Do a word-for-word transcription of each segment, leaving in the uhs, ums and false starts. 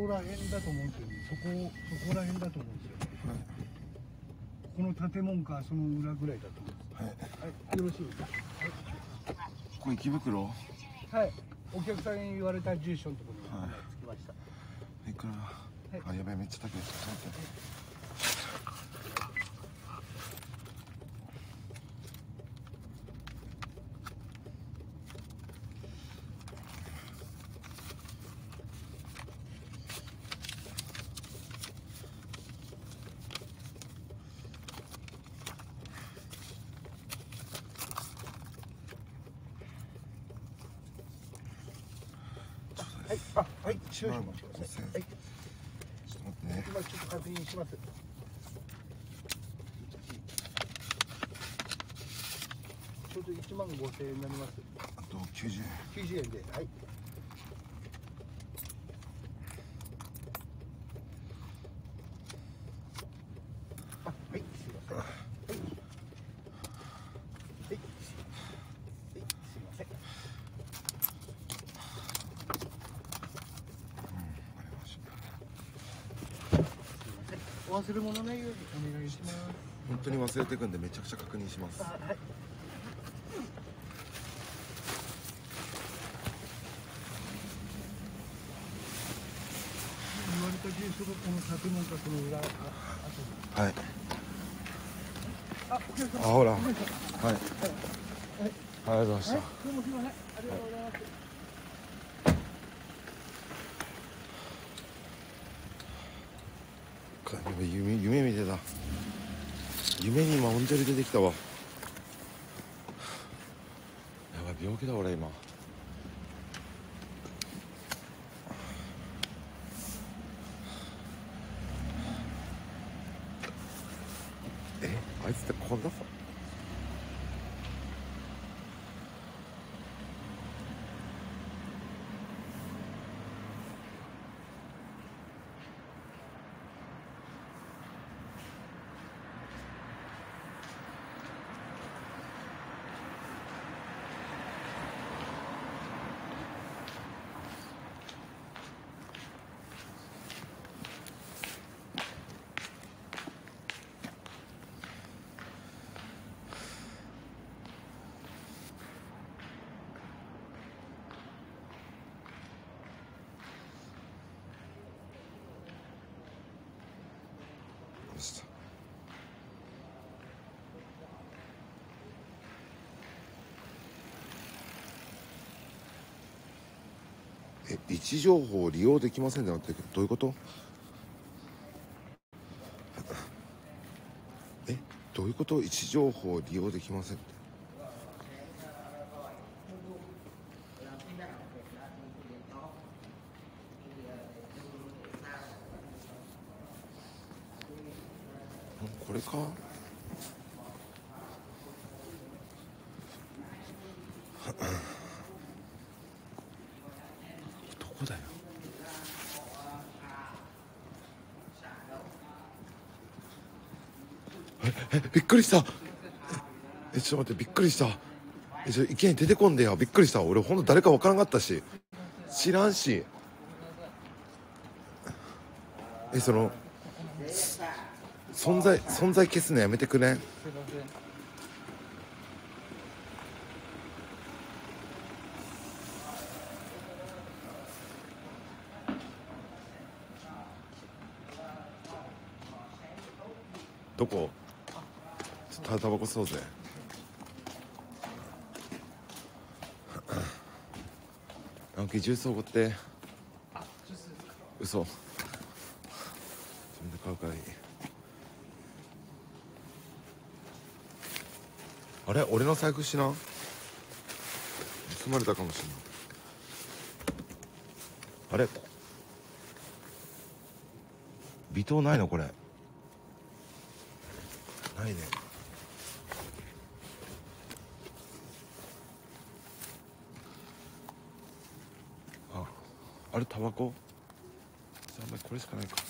ら辺だと思うんですよね。そこそこら辺だと思うんですよね。はい、この建物かその裏ぐらいだと思うんです。はい、はい、よろしいですか。はい、 ここ池袋。 はい、お客さんに言われた住所のところに、はい、着きました。 いくら、はい、あ、やばい、めっちゃ高いです。 はい、あ、はい、少々お待ちください。はい、 ちょっと待ってね。 今ちょっと確認します。ちょうど一万五千円になります。 あと九十円。 九十円で、はい。あ、はい、すみません。はい。はい。はい、すみません。お忘れ物ないようにお願いします。 本当に忘れていくんでめちゃくちゃ確認します。 はい。言われた住所がこの建物かその裏、あ、あと。 はい。 あ、お客様。 あ、ほら。はい。 はい。 はい。ありがとうございました。 はい、どうもすみません。ありがとうございます。 夢、夢見てた。夢に今オンジェル出てきたわ。やばい、病気だ俺今。え、あいつってこんなさ。え、位置情報を利用できませんってなってるけど、どういうこと？え、どういうこと？位置情報を利用できませんって。これか？どこだよ。え、え、びっくりした。え、ちょっと待って、びっくりした。え、ちょ、いきなり出てこんでよ。びっくりした。俺ほんと誰かわからんかったし、知らんし。え、その存在存在消すのやめてくれん？ すいません。 どこ？ちょっとタバコ吸おうぜ。青木ジュースおごって。 あ、ジュースですか？ 嘘。自分で買うからいい。あれ、俺の財布しな。盗まれたかもしれない。あれ、微糖ないのこれ。ないね。あ、あれタバコ？じゃあお前これしかないか。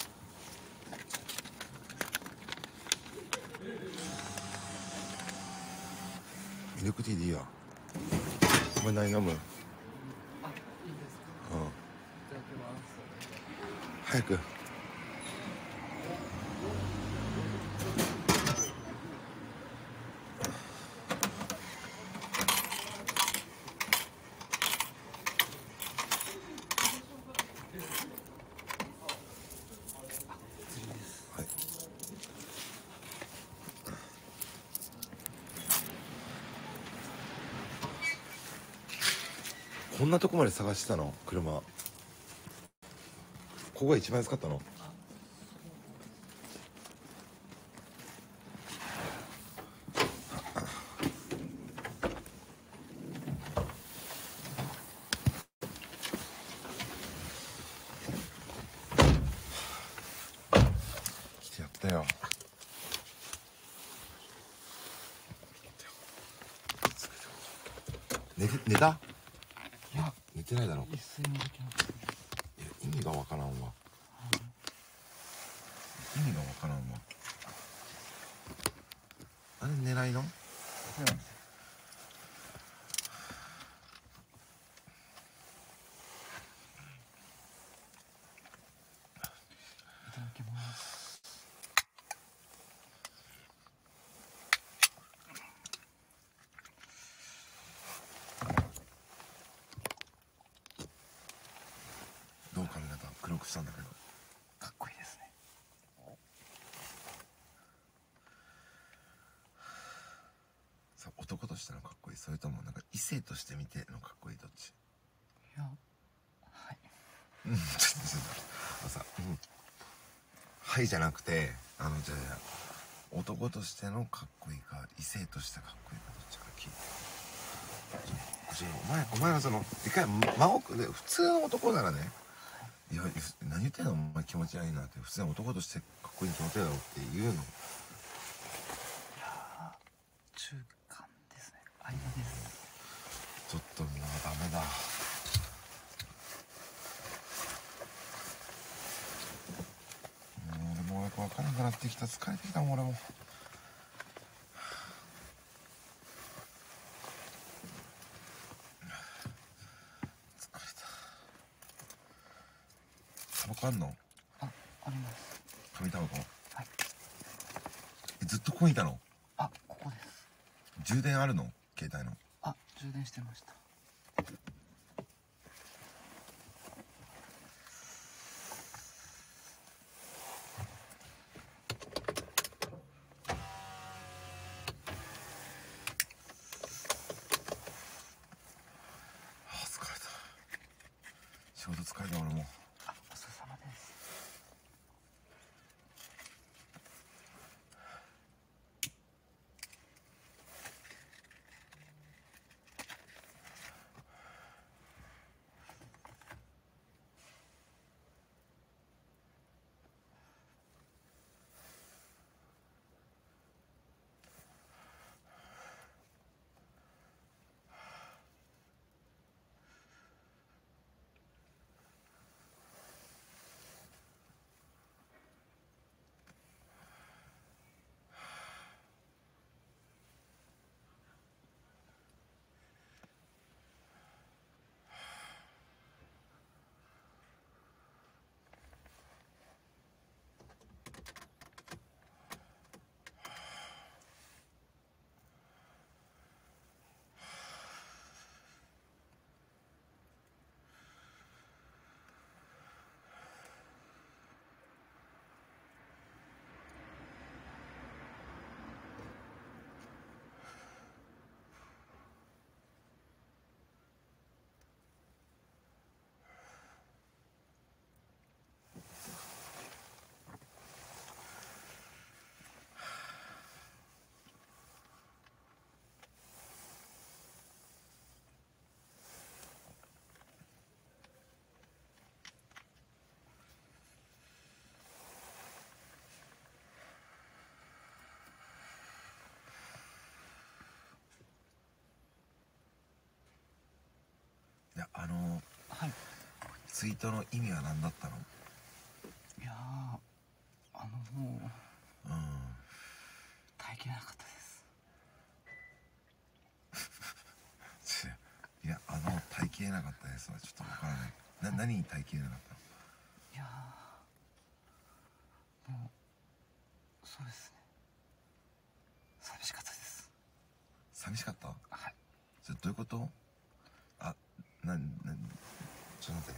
ミルクティーでいいや。お前何飲む？ あ、いいですか。 うん。 いただきます。 早く。はい、こんなとこまで探してたの車。ここが一番安かったの？来てやったよ。寝て寝た？ いや、 寝てないだろ。 一睡もできなかった。 いや、意味がわからんわ。意味がわからんわ。あれ寝ないの？ そうなんですよ。いただきます。 どう髪型黒くしたんだけど。 かっこいいですね。 さ、男としてのかっこいい、それともなんか異性として見てのかっこいい、どっち？ いや、はい。 うん、ちょっとちょっとあのさ、うん、はいじゃなくて、あのじゃあ男としてのかっこいいか異性としてかっこいいかどっちか聞いて。ちょお前お前はその一回真奥で普通の男ならね、いや何言ってんのお前気持ち悪いなって、普通の男としてかっこいいに決まってるだろって言うの。 いやー、中間ですね。間です。 ちょっともうダメだ。もう俺もよく分からなくなってきた。疲れてきたもん俺も。疲れた。タバコあんの？ あ、あります。 紙タバコ？ はい。 え、ずっとここにいたの？ あ、ここです。 充電あるの？携帯の。 あ、充電してました。 あ、疲れた。仕事疲れた俺も。 あ、お疲れ様です。 いや、あのはい。 ツイートの意味は何だったの？ いやー、あのもううん。 耐えきれなかったです。 いや、あの耐えきれなかったですはちょっとわからない。な、何に耐えきれなかったの？ いやそうですね。寂しかったです。 寂しかった？ はい。 それどういうこと？あ、な、な、ちょっと待って。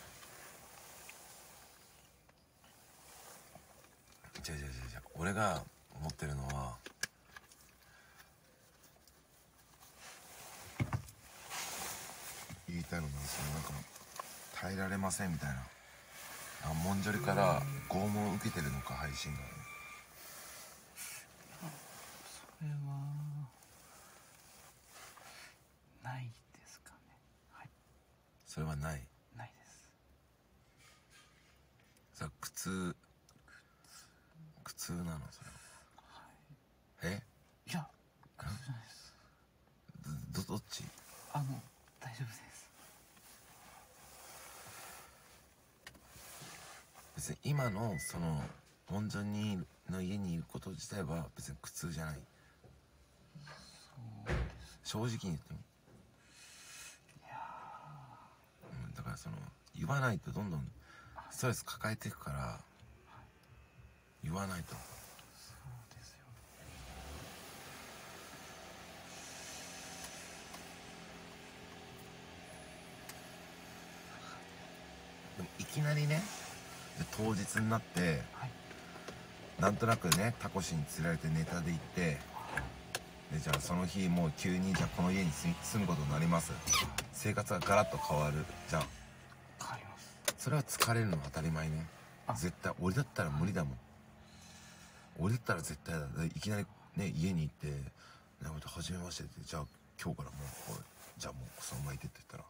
じゃじゃじゃじゃ俺が思ってるのは、言いたいのなんですよ。なんか耐えられませんみたいな。あ、モンジョリから拷問を受けてるのか、配信がね。 それはないですかね。はい。 それはない。 ないです。 さ、苦痛苦痛なのそれは。はい、えいや、苦痛じゃないです。 ど、どっち？ あの、大丈夫です。 別に今のそのモンジョニの家にいること自体は別に苦痛じゃない。 そうです。 正直に言っても。 いやうん、だからその言わないとどんどんストレス抱えていくから、言わないと。 そうですよ。 でもいきなりね、当日になって、 はい、 なんとなくねタコシに釣られてネタで行って、でじゃあその日もう急にじゃあこの家に住むことになります。生活がガラッと変わる。じゃあ変わります。 それは疲れるのは当たり前ね。絶対俺だったら無理だもん。俺だったら絶対だ。いきなりね家に行って「なんか初めまして」って「じゃあ今日からもうこうじゃあもうそのままいて」って言ったら、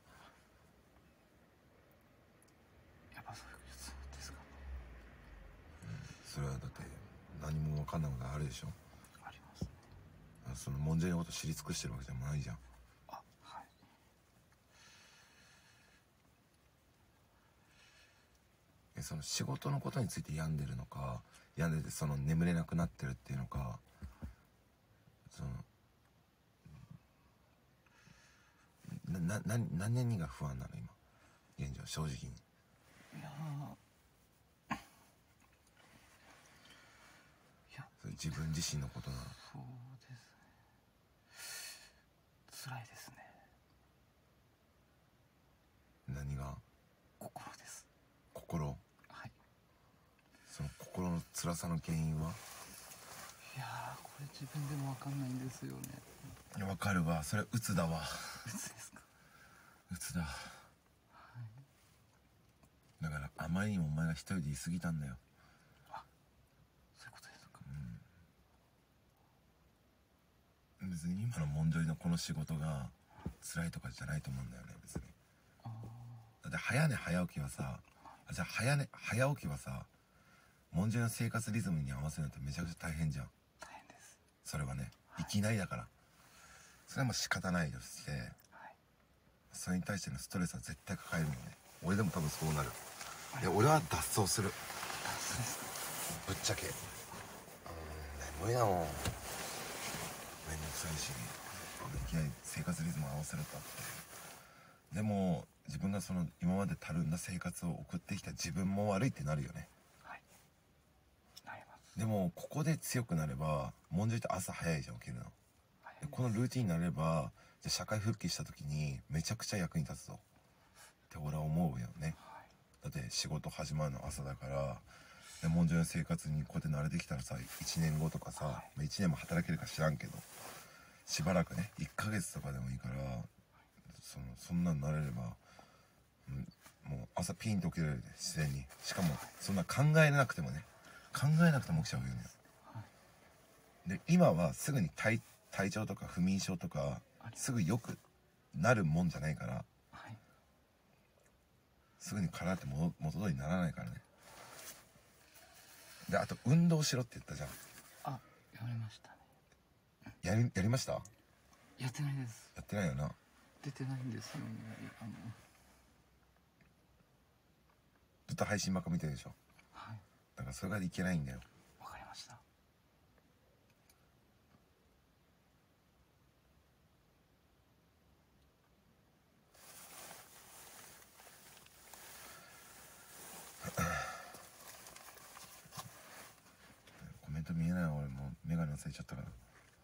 やっぱそういうことですかね。 うん、それはだって何も分かんないことあるでしょ。 ありますね。 そのモンジョリのこと知り尽くしてるわけじゃないじゃん。 あ、はい。 え、その仕事のことについて病んでるのか、病んでてその眠れなくなってるっていうのか、そのな、な、な、何が不安なの今現状、正直に。 いやー、いや、 それ自分自身のことなの？ そうですね。辛いですね。 何が？ 心です。 心？ はい。 その心の辛さの原因は？ いやー、これ自分でも分かんないんですよね。 わかるわ。それ鬱だわ。 鬱ですか？ 鬱だ。だからあまりにもお前が一人でいすぎたんだよ。 あ、そういうことですか。 うん、別に今のモンジョリのこの仕事が辛いとかじゃないと思うんだよね、別に。 あだって早寝早起きはさ、じゃあ早寝早起きはさ、モンジョリの生活リズムに合わせるのってめちゃくちゃ大変じゃん。 大変です。 それはね、いきなりだから。それはもう仕方ないとして、 はい、 それに対してのストレスは絶対抱えるよね。俺でも多分そうなる。いや、俺は脱走する。ぶっちゃけ。うん、無理だもん。めんどくさいし、いきなり生活リズム合わせるとあって。でも、自分がその今までたるんだ生活を送ってきた自分も悪いってなるよね。 はい。なります。 でも、ここで強くなれば、モンジョリって朝早いじゃん、起きるの。でこのルーティンになれば、じゃあ社会復帰した時にめちゃくちゃ役に立つぞって俺は思うよね。だって仕事始まるの朝だから、でモンジョリの生活にこうやって慣れてきたらさ、いちねんごとかさ、はい、いちねんも働けるか知らんけど、しばらくねいっかげつとかでもいいから、そのそんなんなれれば、うん、もう朝ピンと起きれるで自然に。しかもそんな考えなくてもね、考えなくても起きちゃうよね。で今はすぐに体体調とか不眠症とかすぐ良くなるもんじゃないから、はい、すぐに体って元通りにならないからね。であと運動しろって言ったじゃん。 あ、やりましたね。 やりやりました？ やってないです。 やってないよな。 出てないんですよね。あのずっと配信ばっか見てるでしょ。 はい。 だからそれがいけないんだよ。 わかりました。 コメントと見えないわ。俺もう眼鏡忘れちゃったから。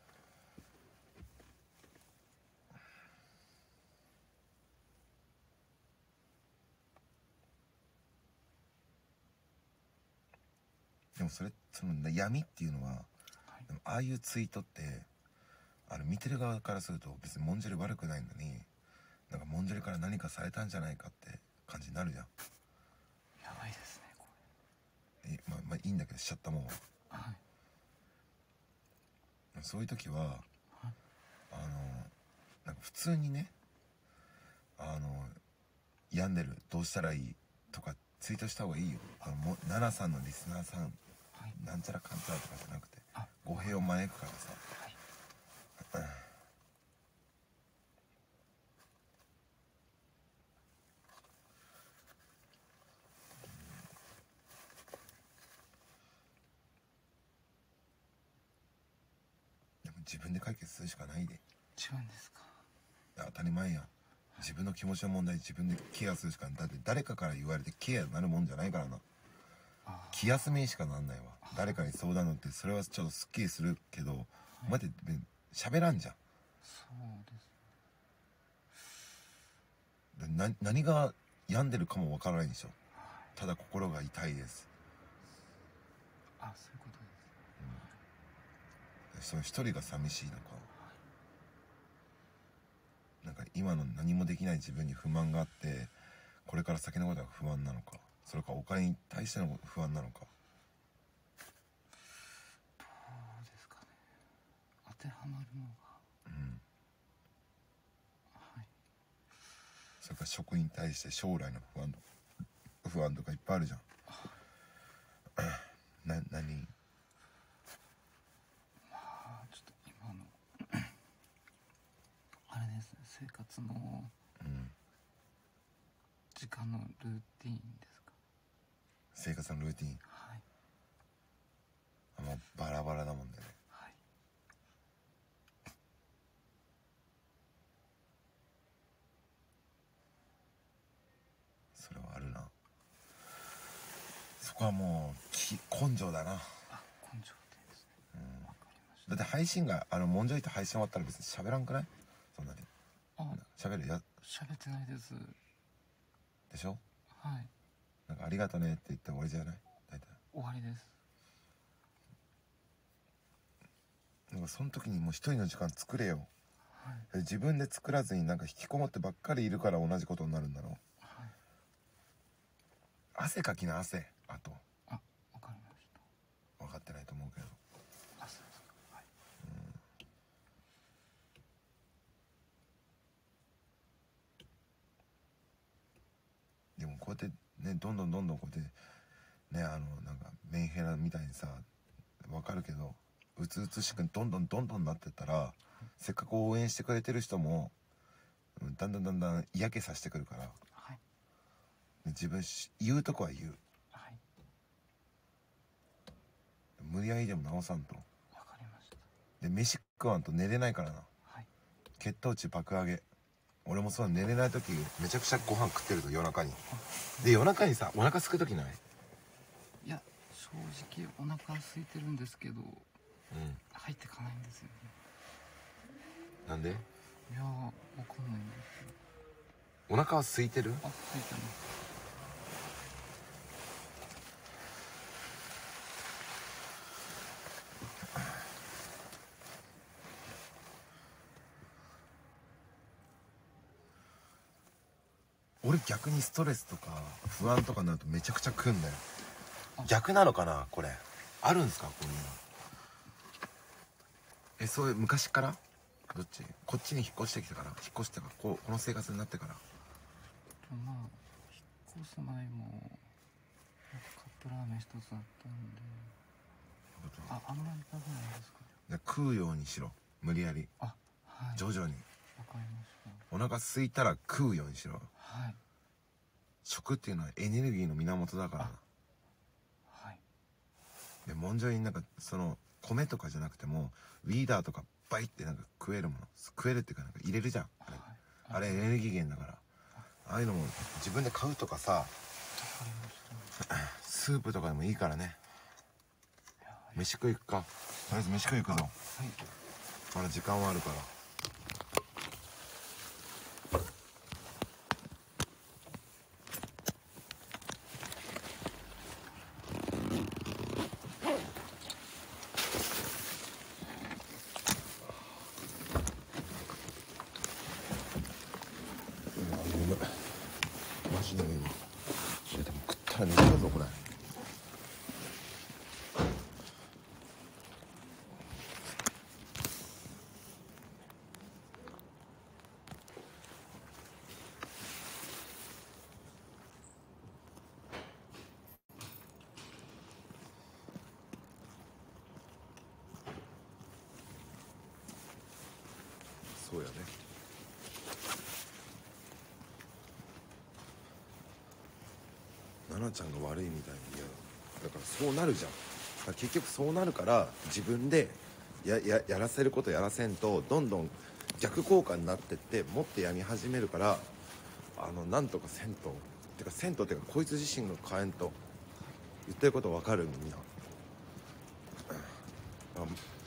でもそれその闇っていうのは、はい、でもああいうツイートってあの見てる側からすると別にモンジェリ悪くないのに、なんかモンジェリから何かされたんじゃないかって感じになるじゃん。 やばいですねこれ。えまあまあいいんだけどしちゃったもんは。はい。そういう時は、はい、あのなんか普通にね、あの病んでるどうしたらいいとかツイートした方がいいよ。あのも奈々さんのリスナーさん、はい、なんちゃらかんちゃらとかじゃなくて語弊を招くからさ、はい、でも自分で解決するしかないで。 違うんですか。 当たり前やん。自分の気持ちの問題自分でケアするしかない。だって誰かから言われてケアになるもんじゃないからな。気休めにしかなんないわ。誰かに相談乗ってそれはちょっとスッキリするけど、はい、待って喋らんじゃん。 そうです。 な何が病んでるかもわからないでしょ。ただ心が痛いです。 あ、そういうことです。 うん、その一人が寂しいのか、なんか今の何もできない自分に不満があってこれから先のことが不安なのか、それかお金に対しての不安なのか。 どうですかね。当てはまるのが、うん、はい。 それから職に対して将来の不安不安とかいっぱいあるじゃん。な何？ まあちょっと今のあれですね、生活の、うん、時間のルーティーンですか。 生活のルーティーン。 はい。 あ、もうバラバラだもんね。 はい。 それはあるな。そこはもうき根性だな。 あ、根性ですね。うん。わかりました。 だって配信があのもんじょいって配信終わったら別に喋らんくない？そんなに。あ、喋るや。 喋ってないです。 でしょ？ はい。 なんかありがとねって言って終わりじゃない？大体。 終わりです。 なんかその時にもう一人の時間作れよ。はい、自分で作らずになんか引きこもってばっかりいるから同じことになるんだろう。はい、汗かきな汗。あと。 あ、わかりました。 分かってないと思うけど。 汗ですか。はい。 うん。でもこうやってね、どんどんどんどんこうやってね、あのなんかメンヘラみたいにさ、分かるけどうつうつしくどんどんどんどんなってったら、せっかく応援してくれてる人もだんだんだんだん嫌気さしてくるから、はい、自分言うとこは言う、はい、無理やりでも直さんと。 わかりました。 で飯食わんと寝れないからな、はい、血糖値爆上げ。俺もそう寝れない時めちゃくちゃご飯食ってると夜中に。で夜中にさお腹すく時ない？ いや正直お腹空いてるんですけど、うん、入ってかないんですよね。 なんで？いやわかんないんですよ。 お腹は空いてる？ あ、空いてます。 俺逆にストレスとか不安とかになるとめちゃくちゃ食うんだよ。逆なのかなこれ。あるんですかこういうの。え、そういう昔から？どっち？こっちに引っ越してきてから？引っ越してからこうこの生活になってから？ まあ引っ越す前もなんかカップラーメン一つあったんで。あ、あんまり食べないですかね。 食うようにしろ。無理やり。 あ、はい。 徐々に。 わかりました。 お腹空いたら食うようにしろ。 はい。 食っていうのはエネルギーの源だからな。 はい。 でもんじょいになんかその米とかじゃなくてもウィーダーとかバイってなんか食えるもの、食えるっていうかなんか入れるじゃん。あれ、はい、あれエネルギー源だから。ああいうのも自分で買うとかさ、スープとかでもいいからね。 飯食い行くか。とりあえず飯食い行くぞ。 はい。 まだ時間はあるから。マジで眠い。いやでも食ったら寝ちゃうぞこれ。そうやね。奈々ちゃんが悪いみたいに。いやだからそうなるじゃん。だから結局そうなるから自分でやややらせることやらせんとどんどん逆効果になってってもっとやり始めるから、あのなんとか銭湯てか銭湯ってかこいつ自身が変えんと。言ってること分かるみんな。あ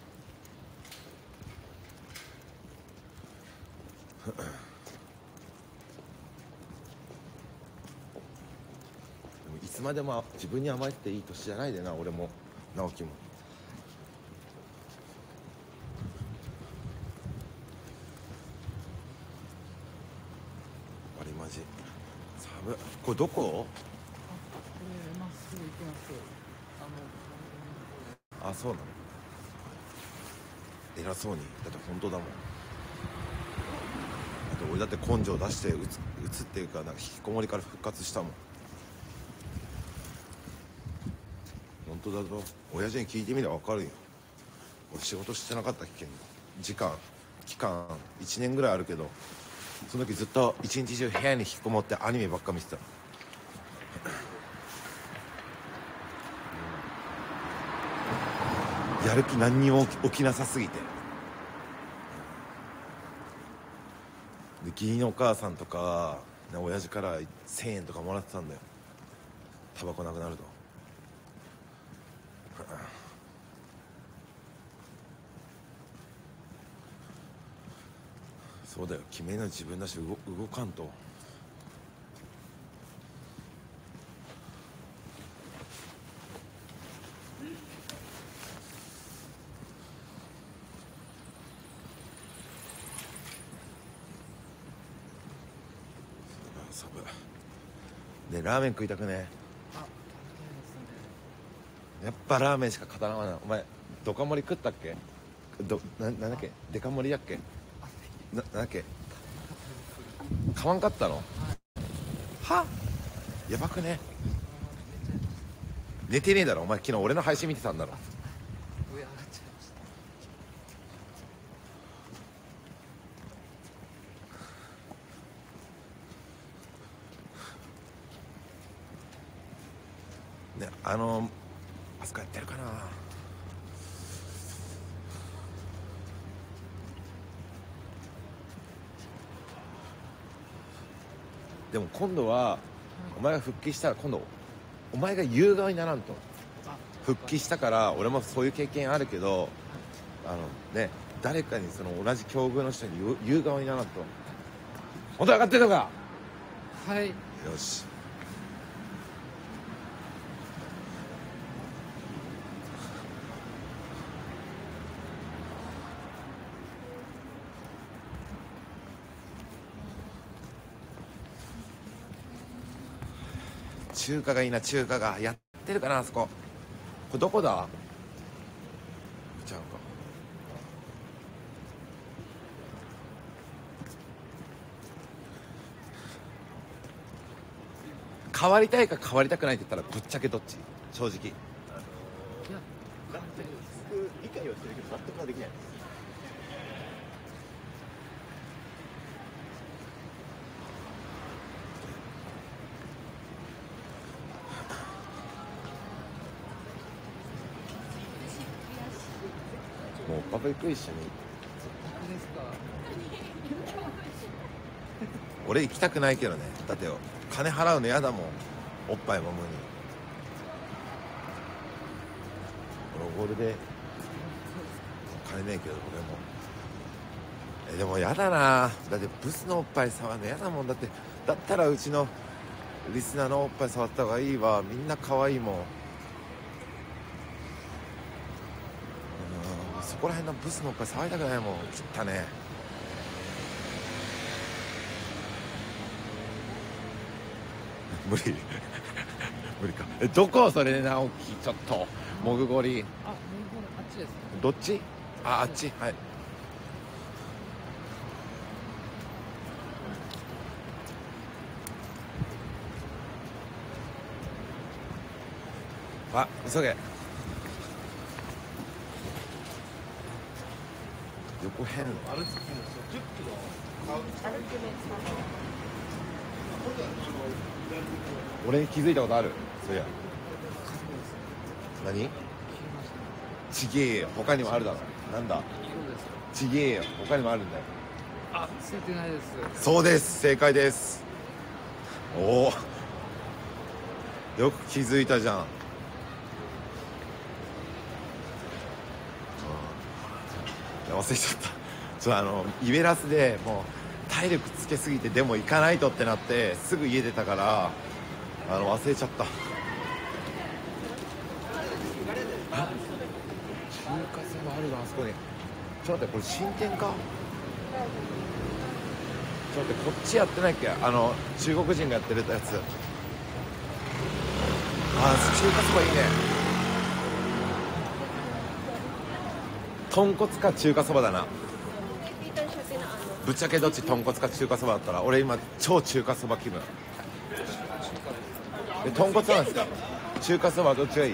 いつまでも自分に甘えていい年じゃないでな、俺も直樹も。あれマジ寒い。これどこ？ これまっすぐ行きます。あのあ、そうなの。偉そうに。だって本当だもん。だって俺だって根性出してうつうつっていうかなんか引きこもりから復活したもん。本当だぞ。親父に聞いてみれば分かるよ。俺仕事してなかったっけ。時間期間いちねんぐらいあるけど、その時ずっと一日中部屋に引きこもってアニメばっか見てた。やる気何にも起きなさすぎて。で義理のお母さんとか親父からせんえんとかもらってたんだよ、タバコなくなると。そうだよ、決めの自分だし 動, 動かんと。寒いね。ラーメン食いたくね。 あ、食べたいですね。 やっぱラーメンしか語らないな。お前ドカ盛り食ったっけ。どななんだっけ、デカ盛りだっけな、なんだっけ。買わんかったの。はやばくね。寝てねえだろお前。昨日俺の配信見てたんだろ。 上上がっちゃいました。 ね、あのあそこやってるかな。でも今度はお前が復帰したら今度お前が言う側にならんと。復帰したから俺もそういう経験あるけど、あのね、誰かにその同じ境遇の人に言う、言う側にならんと。本当上がってるのか。 はい。 よし。中華がいいな。中華がやってるかなあそこ。これどこだ。ちゃうか。変わりたいか変わりたくないって言ったらぶっちゃけどっち。正直。 いや、 理解はしてるけど納得はできない。もうパパ行く一緒に。 僕ですか。 俺行きたくないけどね。だってよ金払うの嫌だもん。おっぱいもむにロゴールで買えねえけど俺もえでもやだな。だってブスのおっぱい触るのやだもん。だってだったらうちのリスナーのおっぱい触った方がいいわ。みんな可愛いもん。うんそこら辺のブスのおっぱい触りたくないもん。汚ね無理無理か。えどこそれ直樹ちょっとモグゴリあ、もうあっちですね。 どっちああっちはいあ急げ横変俺に気づいたことあるそういや何ちげえよ他にもあるだろなんだちげえよ他にもあるんだよあ、ついてないです。 そうです正解ですおおよく気づいたじゃん忘れちゃったそうあのイベラスでもう体力つけすぎてでも行かないとってなってすぐ家出たからあの忘れちゃったあ中華そばあるなあそこにちょっと待ってこれ新店かちょっと待ってこっちやってないっけあの中国人がやってるやつあ中華そばいいね豚骨か中華そばだなぶっちゃけどっち豚骨か中華そばだったら俺今超中華そば気分で豚骨なんですか中華そばどっちがいい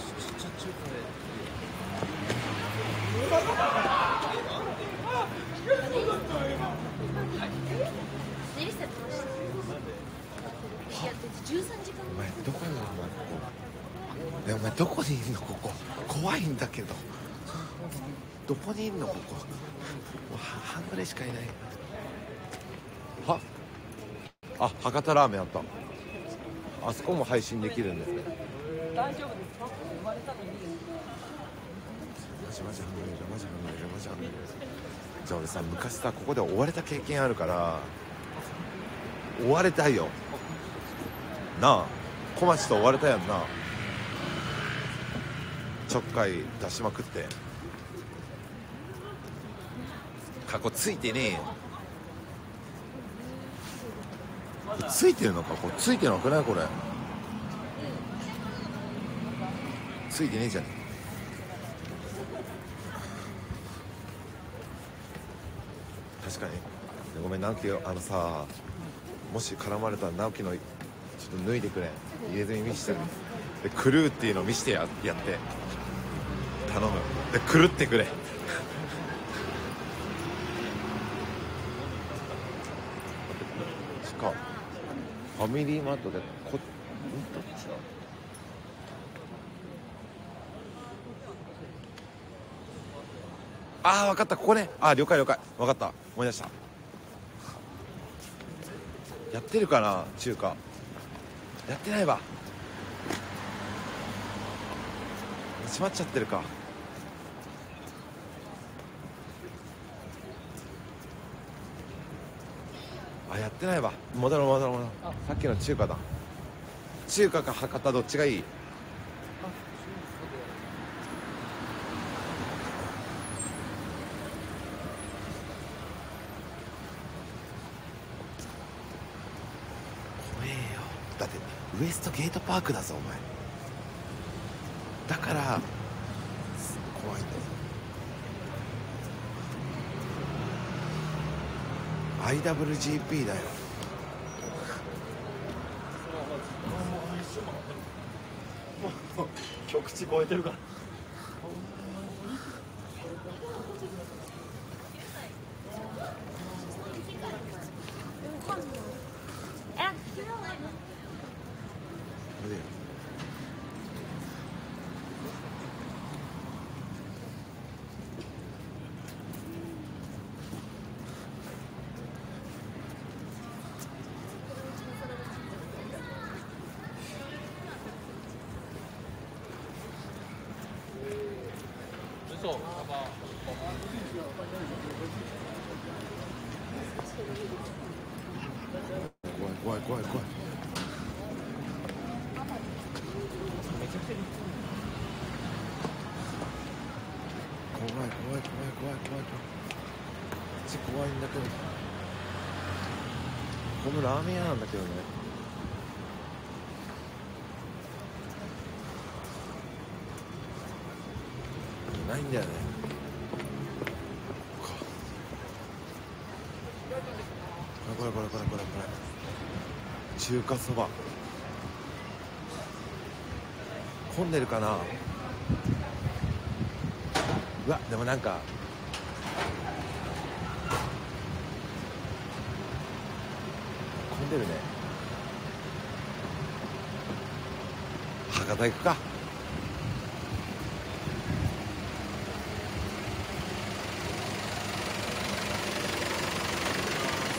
お前どこにいるのここえお前どこにいるのここ怖いんだけどどこにいるのここもう半ぐらいしかいないはあ博多ラーメンあったあそこも配信できるんですね大丈夫ですか生まれたのにマジマジ半グレマジ半グレマジ半グレじゃあ俺さ昔さここで追われた経験あるから追われたいよなあ小町と追われたやんなちょっかい出しまくって過去ついてねえよついてるのかこれついてるのかなこれついてねえじゃねえ確かにごめん直樹あのさもし絡まれたら直樹のちょっと脱いでくれ入れ墨見してるで狂うっていうのを見してや, やって頼むで狂ってくれかファミリーマートでこんどっちだああ分かったここねああ了解了解分かった思い出したやってるかな中華やってないわ閉まっちゃってるかあやってないわ戻ろう戻ろう戻ろうさっきの中華だ中華か博多どっちがいい怖えよだってウエストゲートパークだぞお前だから怖いんだよアイダブリュージーピー だよ極地超えてるからそうサバ怖い怖い怖い怖い。 めちゃくちゃ怖い怖い怖い怖い怖い怖い。マジ怖いんだけど。このラーメン屋なんだけどね。ないんだよね。これこれこれこれこれこれ中華そば混んでるかな。うわでもなんか混んでるね。博多行くか。